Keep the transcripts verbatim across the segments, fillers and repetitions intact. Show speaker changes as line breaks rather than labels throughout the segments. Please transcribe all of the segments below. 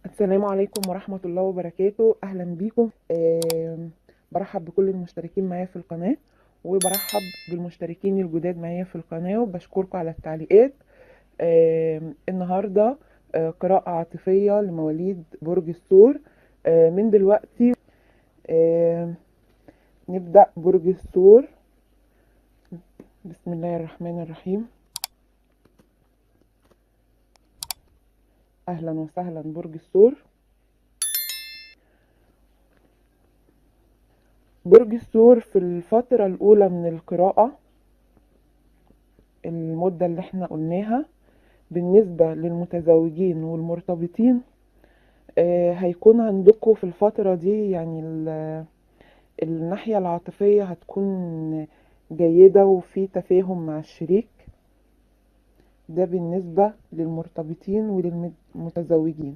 السلام عليكم ورحمة الله وبركاته. أهلا بيكم. آم، برحب بكل المشتركين معايا في القناة، وبرحب بالمشتركين الجداد معايا في القناة، وبشكركم على التعليقات. آم، النهاردة آه، قراءة عاطفية لمواليد برج الثور. آه، من دلوقتي آم، نبدأ برج الثور. بسم الله الرحمن الرحيم. أهلا وسهلا برج الثور. برج الثور في الفترة الأولى من القراءة، المدة اللي احنا قلناها بالنسبة للمتزوجين والمرتبطين، آه، هيكون عندكم في الفترة دي يعني ال- الناحية العاطفية هتكون جيدة وفي تفاهم مع الشريك. ده بالنسبة للمرتبطين وللمتزوجين.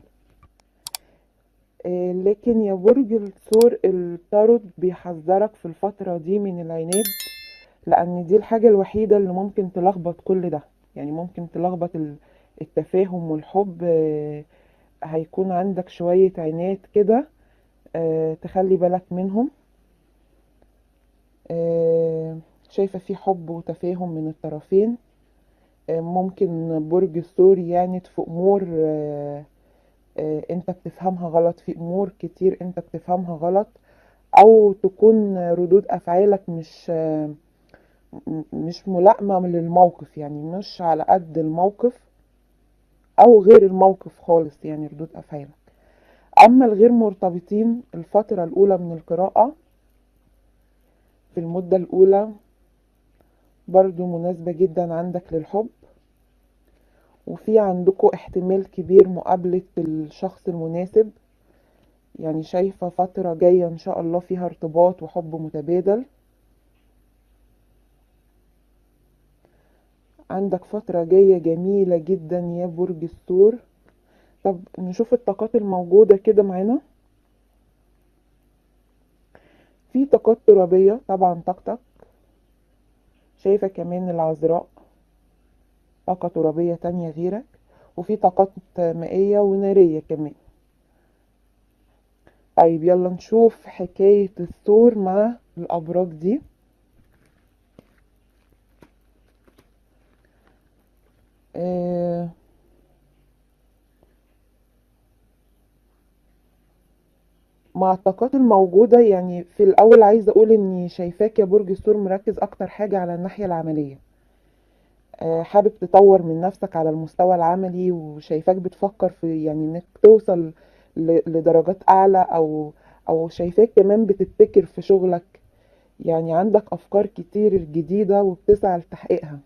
آه، لكن يا برج الثور، التاروت بيحذرك في الفترة دي من العناد، لأن دي الحاجة الوحيدة اللي ممكن تلخبط كل ده. يعني ممكن تلخبط ال- التفاهم والحب. آه، هيكون عندك شوية عناد كده، آه، تخلي بالك منهم. آه، شايفة في حب وتفاهم من الطرفين. آه، ممكن برج الثور يعند في أمور آه، آه، انت بتفهمها غلط، في أمور كتير انت بتفهمها غلط، أو تكون ردود أفعالك مش آه، م- مش ملائمة للموقف، يعني مش على قد الموقف أو غير الموقف خالص، يعني ردود أفعالك. أما الغير مرتبطين، الفترة الأولى من القراءة في المدة الأولى برضو مناسبة جدا عندك للحب، وفي عندكم احتمال كبير مقابلة الشخص المناسب. يعني شايفة فترة جاية إن شاء الله فيها ارتباط وحب متبادل. عندك فترة جاية جميلة جدا يا برج الثور. طب نشوف الطاقات الموجودة كده معانا. في طاقات ترابية طبعا، طاقتك. شايفة كمان العذراء، طاقة ترابية تانية غيرك. وفي طاقات مائية ونارية كمان. طيب يلا نشوف حكاية الثور مع الأبراج دي. آه مع الطاقات الموجودة، يعني في الأول عايزة أقول إني شايفاك يا برج الثور مركز أكتر حاجة على الناحية العملية. آه حابب تطور من نفسك على المستوى العملي، وشايفاك بتفكر في يعني إنك توصل ل- لدرجات أعلى، أو أو شايفاك كمان بتبتكر في شغلك. يعني عندك أفكار كتير جديدة وبتسعى لتحقيقها،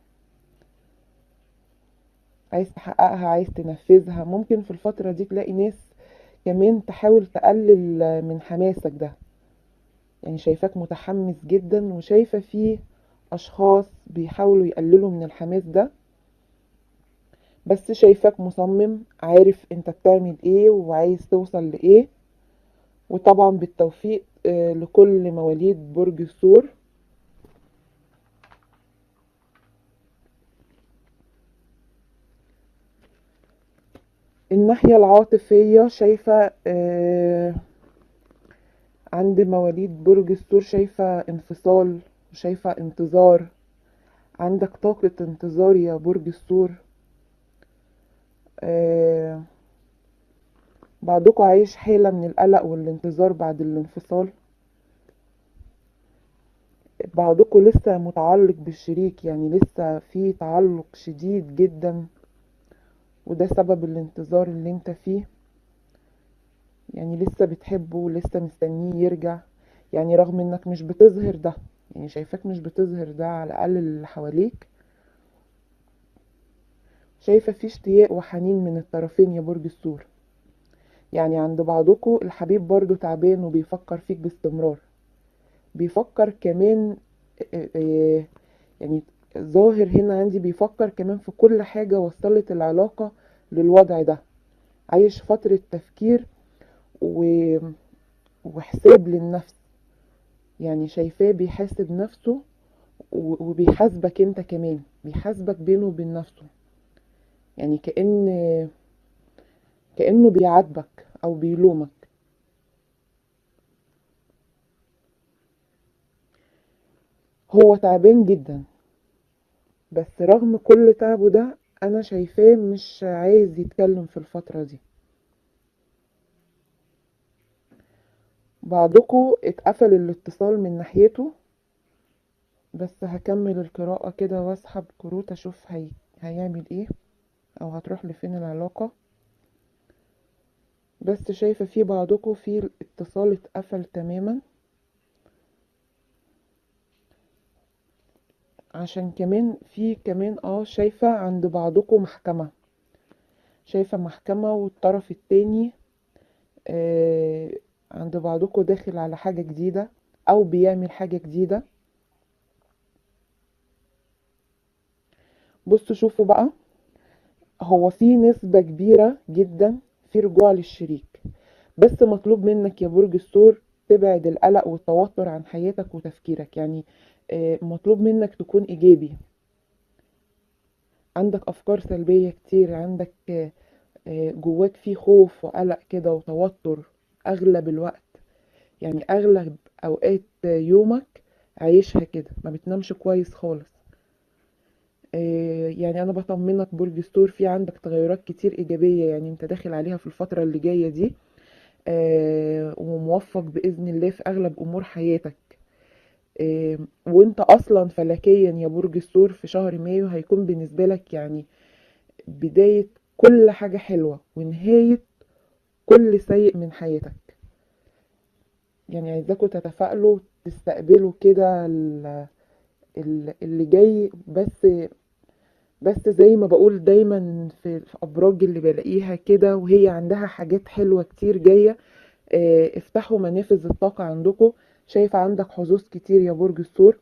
عايز تحققها، عايز تنفذها. ممكن في الفترة دي تلاقي ناس كمان تحاول تقلل من حماسك ده. يعني شايفاك متحمس جدا، وشايفة فيه أشخاص بيحاولوا يقللوا من الحماس ده، بس شايفاك مصمم، عارف انت بتعمل ايه وعايز توصل لإيه. وطبعا بالتوفيق آه، لكل مواليد برج الثور. الناحية العاطفية شايفة آه، عند مواليد برج الثور، شايفة انفصال وشايفة انتظار. عندك طاقة انتظار يا برج الثور. آه بعضكم عايش حالة من القلق والانتظار بعد الانفصال. بعضكم لسه متعلق بالشريك، يعني لسه في تعلق شديد جدا، وده سبب الانتظار اللي انت فيه. يعني لسه بتحبه ولسه مستنيه يرجع، يعني رغم انك مش بتظهر ده. يعني شايفاك مش بتظهر ده على الأقل اللي حواليك. شايفة في اشتياق وحنين من الطرفين يا برج الثور. يعني عند بعضكم الحبيب برضو تعبان وبيفكر فيك باستمرار. بيفكر كمان آه، آه، يعني ظاهر هنا عندي بيفكر كمان في كل حاجة وصلت العلاقة للوضع ده. عايش فترة تفكير و... وحساب للنفس. يعني شايفاه بيحاسب نفسه و- وبيحاسبك انت كمان، بيحاسبك بينه وبين نفسه. يعني كأن كأنه بيعاتبك او بيلومك. هو تعبان جدا، بس رغم كل تعبه ده انا شايفاه مش عايز يتكلم في الفترة دي. بعضكم اتقفل الاتصال من ناحيته، بس هكمل القراءة كده واسحب كروت اشوف هي... هيعمل ايه او هتروح لفين العلاقة. بس شايفة في بعضكم في الاتصال اتقفل تماما، عشان كمان في كمان اه شايفة عند بعضكم محكمة. شايفة محكمة والطرف التاني آه عند بعضكم داخل على حاجة جديدة او بيعمل حاجة جديدة. بصوا شوفوا بقى، هو في نسبة كبيرة جدا في رجوع للشريك، بس مطلوب منك يا برج الثور تبعد القلق والتوتر عن حياتك وتفكيرك. يعني آه، مطلوب منك تكون إيجابي. عندك أفكار سلبية كتير، عندك آه، آه، جواك في خوف وقلق كده وتوتر أغلب الوقت. يعني أغلب أوقات يومك عايشها كده، ما بتنامش كويس خالص. آه، يعني أنا بطمنك برج الثور، في عندك تغيرات كتير إيجابية يعني أنت داخل عليها في الفترة اللي جاية دي. آه، وموفق بإذن الله في أغلب أمور حياتك. آه، وانت أصلا فلكيا يا برج الثور في شهر مايو هيكون بالنسبة لك يعني بداية كل حاجة حلوة ونهاية كل سيء من حياتك. يعني عايزاكوا تتفائلوا تستقبلوا كده ال- ال- اللي جاي. بس بس زي ما بقول دايما في في أبراج اللي بلاقيها كده وهي عندها حاجات حلوة كتير جاية، آه، افتحوا منافذ الطاقة عندكم. شايفة عندك حظوظ كتير يا برج الثور،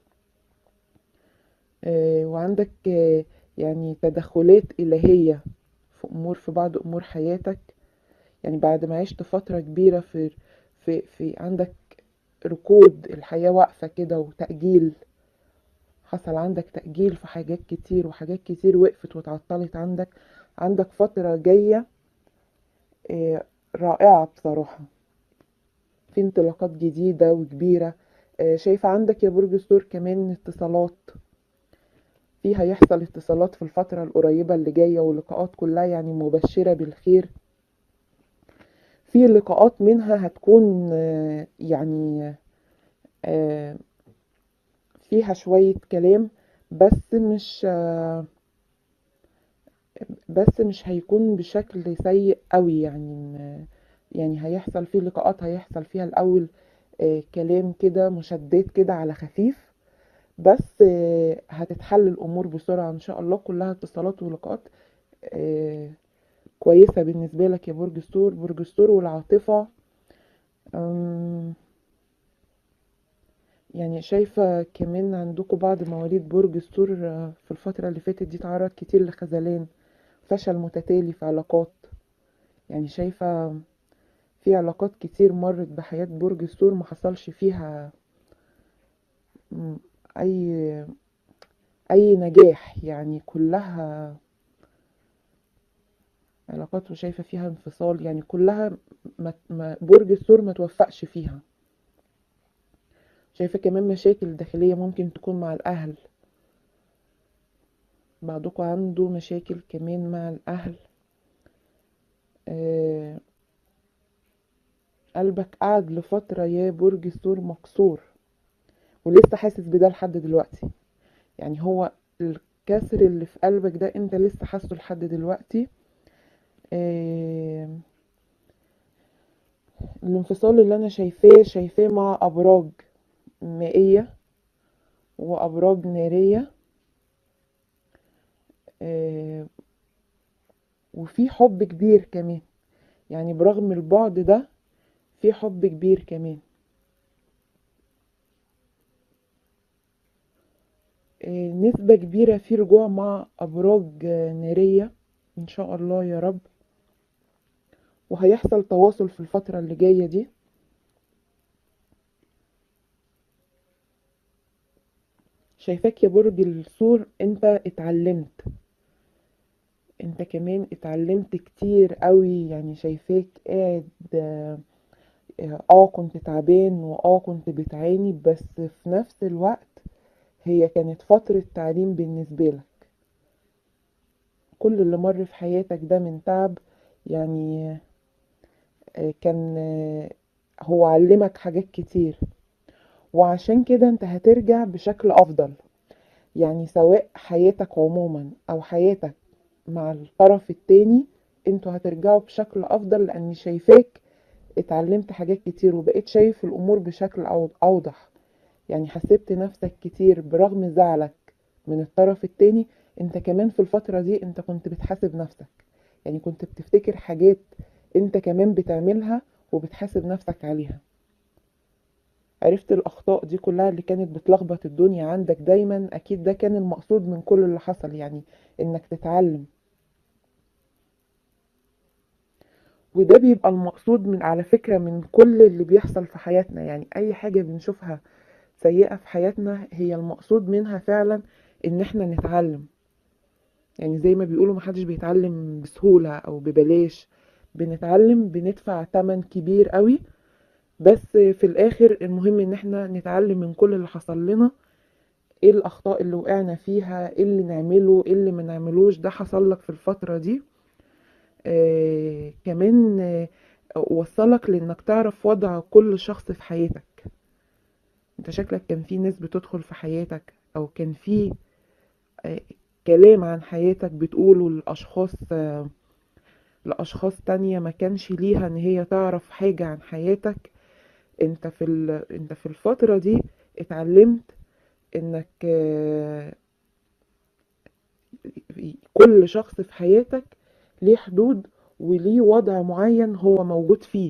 آه، وعندك آه، يعني تدخلات إلهية في أمور في بعض أمور حياتك. يعني بعد ما عشت فترة كبيرة في في في عندك ركود الحياة واقفة كده وتأجيل. حصل عندك تأجيل في حاجات كتير وحاجات كتير وقفت واتعطلت عندك. عندك فترة جاية آه، رائعة بصراحة، في انطلاقات جديدة وكبيرة. آه، شايفة عندك يا برج الثور كمان اتصالات، في هيحصل اتصالات في الفترة القريبة اللي جاية ولقاءات كلها يعني مبشرة بالخير. في لقاءات منها هتكون آه، يعني آه، فيها شوية كلام، بس مش آه، بس مش هيكون بشكل سيء قوي يعني. يعني هيحصل فيه لقاءات هيحصل فيها الأول آه، كلام كده مشدات كده على خفيف، بس آه، هتتحل الأمور بسرعة إن شاء الله. كلها اتصالات ولقاءات آه، كويسة بالنسبة لك يا برج الثور. برج الثور والعاطفة، أم، يعني شايفة كمان عندكم بعض مواليد برج الثور آه، في الفترة اللي فاتت دي تعرض كتير لخذلان، فشل متتالي في علاقات. يعني شايفة في علاقات كتير مرت بحياة برج الثور ما حصلش فيها م، أي أي نجاح، يعني كلها علاقات وشايفة فيها انفصال. يعني كلها ما ما- برج الثور ما توفقش فيها. شايفة كمان مشاكل داخلية ممكن تكون مع الأهل، بعضكم عنده مشاكل كمان مع الأهل. آه قلبك قعد لفترة يا برج الثور مكسور، ولسه حاسس بده لحد دلوقتي. يعني هو الكسر اللي في قلبك ده انت لسه حاسه لحد دلوقتي. آه الانفصال اللي انا شايفاه شايفاه مع أبراج مائية وأبراج نارية. آه وفي حب كبير كمان، يعني برغم البعد ده في حب كبير كمان. آه، نسبة كبيرة في رجوع مع أبراج آه، نارية إن شاء الله يا رب. وهيحصل تواصل في الفترة اللي جاية دي. شايفاك يا برج الثور أنت اتعلمت، انت كمان اتعلمت كتير قوي، يعني شايفاك قاعد اه آه، كنت تعبان واه كنت بتعاني، بس في نفس الوقت هي كانت فترة تعليم بالنسبة لك. كل اللي مر في حياتك ده من تعب، يعني آه، كان آه، هو علمك حاجات كتير، وعشان كده انت هترجع بشكل افضل. يعني سواء حياتك عموما او حياتك مع الطرف التاني، انتوا هترجعوا بشكل افضل، لاني شايفاك اتعلمت حاجات كتير وبقيت شايف الامور بشكل أو- اوضح. يعني حسبت نفسك كتير برغم زعلك من الطرف التاني. انت كمان في الفترة دي انت كنت بتحاسب نفسك، يعني كنت بتفتكر حاجات انت كمان بتعملها وبتحاسب نفسك عليها. عرفت الأخطاء دي كلها اللي كانت بتلخبط الدنيا عندك دايما، أكيد ده كان المقصود من كل اللي حصل، يعني إنك تتعلم. وده بيبقى المقصود من على فكرة من كل اللي بيحصل في حياتنا، يعني أي حاجة بنشوفها سيئة في حياتنا هي المقصود منها فعلا إن إحنا نتعلم. يعني زي ما بيقولوا محدش بيتعلم بسهولة أو ببلاش، بنتعلم بندفع تمن كبير قوي، بس في الآخر المهم إن إحنا نتعلم من كل اللي حصل لنا. ايه الاخطاء اللي وقعنا فيها، ايه اللي نعمله، ايه اللي ما نعملوش، ده حصل لك في الفترة دي. آه كمان آه وصلك لانك تعرف وضع كل شخص في حياتك. انت شكلك كان في ناس بتدخل في حياتك، او كان في آه كلام عن حياتك بتقوله لاشخاص آه لاشخاص تانية ما كانش ليها ان هي تعرف حاجة عن حياتك. انت في ال... انت في الفترة دي اتعلمت انك آه كل شخص في حياتك ليه حدود وليه وضع معين هو موجود فيه.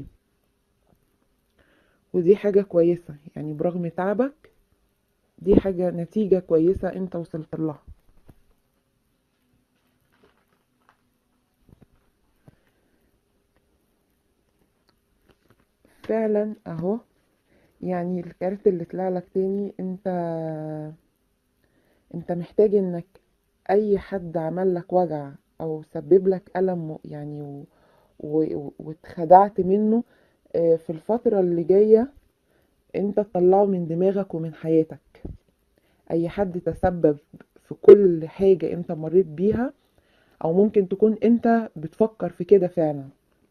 ودي حاجة كويسة، يعني برغم تعبك دي حاجة نتيجة كويسة انت وصلت لها. فعلا اهو، يعني الكارت اللي طلع لك تاني، انت انت محتاج انك اي حد عمل لك وجع او سبب لك ألم، يعني و... و... واتخدعت منه، آه، في الفترة اللي جاية انت تطلعه من دماغك ومن حياتك. اي حد تسبب في كل حاجة انت مريت بيها، او ممكن تكون انت بتفكر في كده فعلا،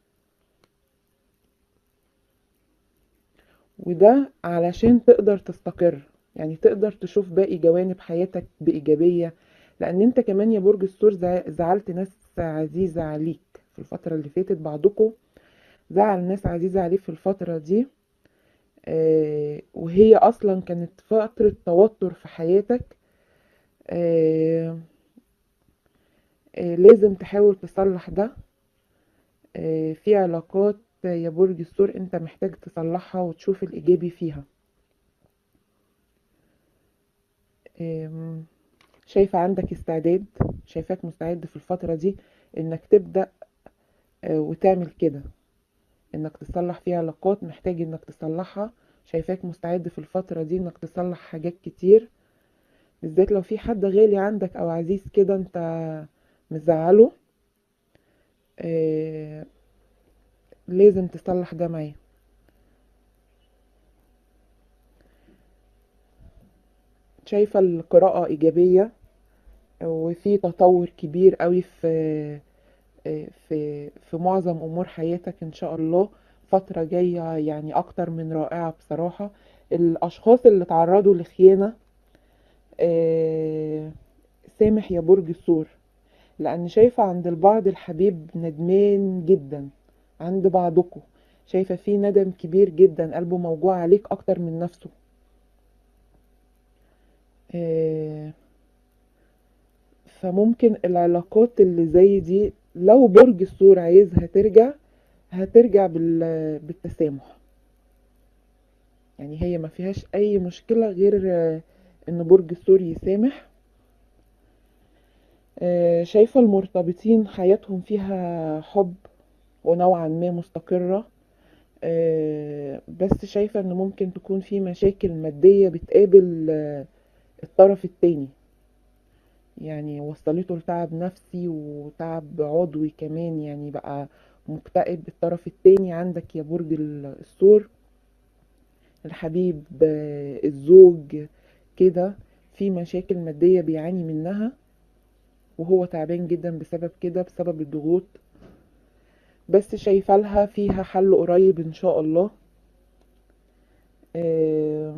وده علشان تقدر تستقر، يعني تقدر تشوف باقي جوانب حياتك بإيجابية. لان انت كمان يا برج الثور زع- زعلت ناس عزيزة عليك في الفترة اللي فاتت. بعضكم زعل ناس عزيزة عليه في الفترة دي، آه، وهي اصلا كانت فترة توتر في حياتك. آه، آه، لازم تحاول تصلح ده. آه، في علاقات يا برج الثور انت محتاج تصلحها وتشوف الايجابي فيها. آم، شايفة عندك استعداد، شايفاك مستعد في الفترة دي انك تبدأ آه، وتعمل كده، انك تصلح فيها علاقات محتاج انك تصلحها. شايفاك مستعد في الفترة دي انك تصلح حاجات كتير، بالذات لو في حد غالي عندك او عزيز كده انت مزعله. آه، لازم تصلح ده معاه. شايفة القراءة ايجابية، وفي تطور كبير قوي في في في معظم امور حياتك ان شاء الله. فترة جاية يعني اكتر من رائعة بصراحة. الاشخاص اللي تعرضوا لخيانة، آه، سامح يا برج الثور، لان شايفة عند البعض الحبيب ندمان جدا. عند بعضكم شايفة في ندم كبير جدا، قلبه موجوع عليك اكتر من نفسه. آه، فممكن العلاقات اللي زي دي لو برج الثور عايزها ترجع، هترجع بال- بالتسامح. يعني هي ما فيهاش اي مشكلة غير آه، ان برج الثور يسامح. آه، شايفة المرتبطين حياتهم فيها حب ونوعا ما مستقرة، آه، بس شايفة ان ممكن تكون في مشاكل مادية بتقابل آه، الطرف التاني. يعني وصلته لتعب نفسي وتعب عضوي كمان، يعني بقى مكتئب. الطرف التاني عندك يا برج الثور، الحبيب، آه، الزوج كده، في مشاكل مادية بيعاني منها وهو تعبان جدا بسبب كده، بسبب الضغوط. بس شايفة لها فيها حل قريب ان شاء الله. آه،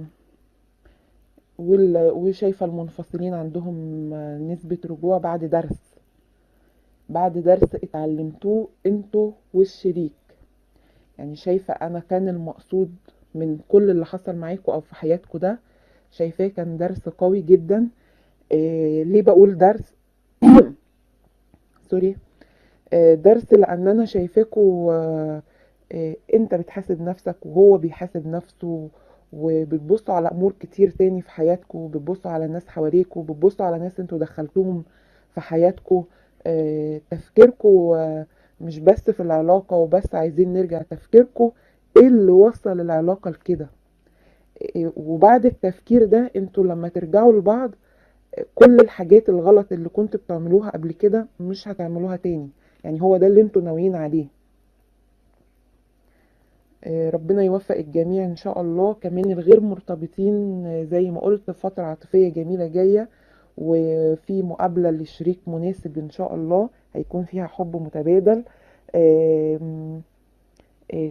وال- وشايفة المنفصلين عندهم نسبة رجوع بعد درس، بعد درس اتعلمتوه انتوا والشريك. يعني شايفة انا كان المقصود من كل اللي حصل معاكوا او في حياتكوا ده، شايفاه كان درس قوي جدا. إيه ليه بقول درس؟ سوري. آه، درس لان انا شايفاكوا، آه، آه، انت بتحاسب نفسك وهو بيحاسب نفسه، وبتبصوا على امور كتير تاني في حياتكوا، بتبصوا على ناس حواليكوا، بتبصوا على ناس انتوا دخلتوهم في حياتكوا. آه، تفكيركوا آه، مش بس في العلاقة وبس، عايزين نرجع تفكيركوا ايه اللي وصل العلاقة لكده. إيه- وبعد التفكير ده انتوا لما ترجعوا لبعض، كل الحاجات الغلط اللي كنتوا بتعملوها قبل كده مش هتعملوها تاني. يعني هو ده اللي انتوا ناويين عليه. آه، ربنا يوفق الجميع ان شاء الله. كمان الغير مرتبطين، آه، زي ما قلت فترة عاطفية جميلة جاية، وفي مقابلة لشريك مناسب ان شاء الله، هيكون فيها حب متبادل. آم، آه،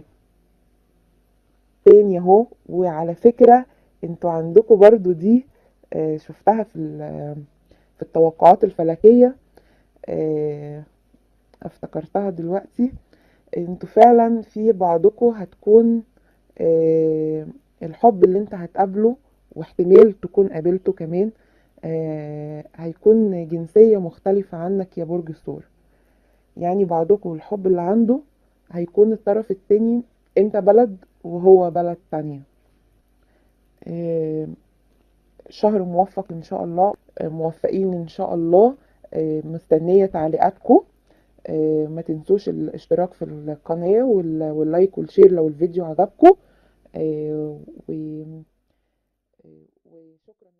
تاني اهو. وعلى فكرة انتوا عندكم برضو دي، آه، شفتها في ال- في التوقعات الفلكية، آه، افتكرتها دلوقتي. انتوا فعلا في بعضكم هتكون، آه، الحب اللي انت هتقابله، واحتمال تكون قابلته كمان، آه، هيكون جنسية مختلفة عنك يا برج الثور. يعني بعضكم الحب اللي عنده هيكون الطرف التاني، انت بلد وهو بلد تانية. آه، شهر موفق ان شاء الله، آه، موفقين ان شاء الله. آه، مستنية تعليقاتكم. آه، ما تنسوش الاشتراك في القناة وال- واللايك والشير لو الفيديو عجبكم. آه، و- وشكرا.